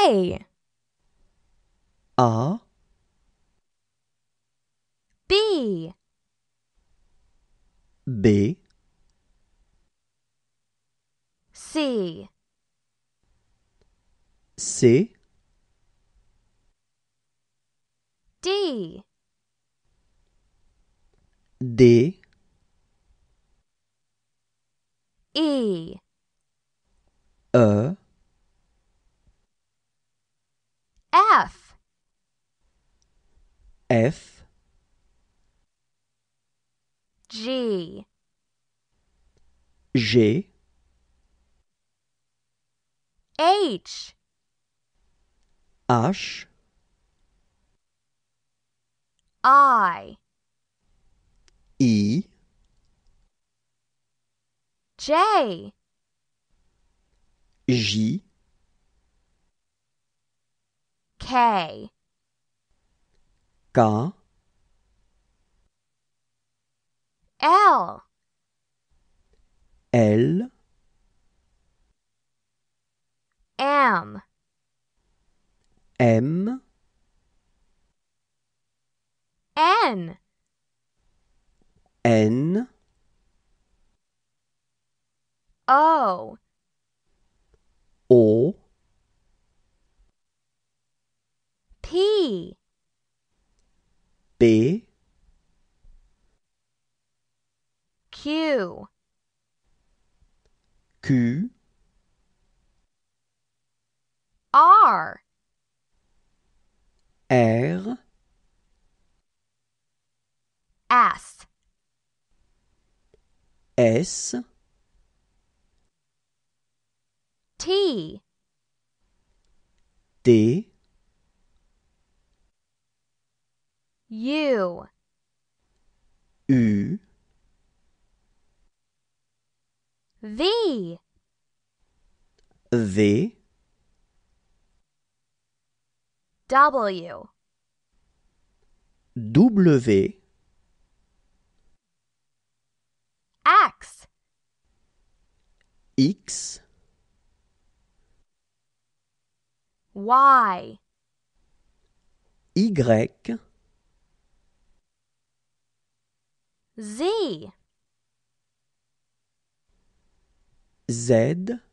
A, A, B, B, C, C, D, D, E, E, F, F, G, G, H, H, I, I, J, J, K, K, L, L, M, M, N, N, O, O, P, P, Q, Q, R, R, S, S, T, T, U, U, V, V, W, W, X, X, Y, Y, Z, Z,